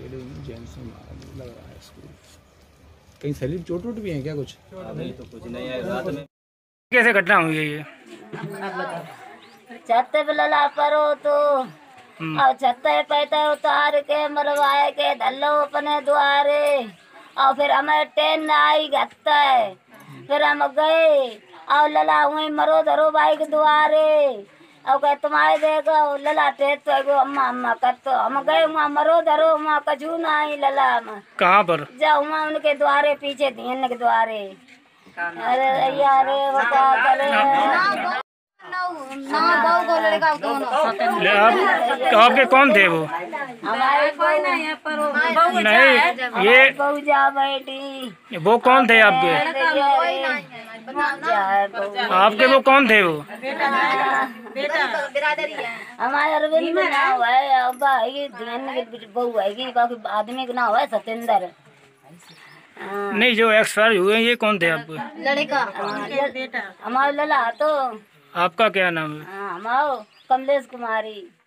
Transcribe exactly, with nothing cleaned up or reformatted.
Gents से लग रहा है इसको। कहीं शरीर चोट वोट भी है क्या कुछ? नहीं तो कुछ नहीं है। रात में कैसे घटना हुई है ये? छत पे लला परो तो और छत पैसा उतार के मरवाए के धल्लो अपने द्वारे और फिर हमें ट्रेन आई घत्ता है। फिर हम गए और लला हुई मरो धरो भाई के द्वारे और कहे तुम्हारे देखो लला टेट तो एगो अम्मा अम्मा कर तो हम गए वहाँ मरो धरो वहाँ कजू ना आई लला में कहाँ पर? जाओ वहाँ उनके द्वारे पीछे धीन के द्वारे। अरे यार बता करे ले आप आपके कौन थे वो? हमारे कोई नहीं पर नहीं ये बहू जा बैठी। वो कौन थे आपके? आपके वो कौन थे वो? हमारे अरविंद नाव है और भाई बहू है बाकी आदमी का नाम है सत्येंद्र। नहीं जो एक्सपायर हुए ये कौन थे आपके? लड़का हमारा लला तो। आपका क्या नाम है? हाँ हमारा कमलेश कुमारी।